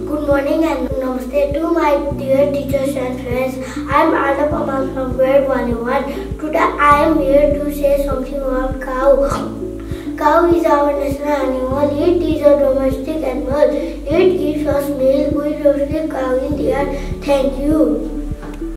Good morning and namaste to my dear teachers and friends. I am Aarlove Hamal from Grade IA1. Today I am here to say something about cow. Cow is our national animal. It is a domestic animal. It gives us milk. We roast cow in the earth. Thank you.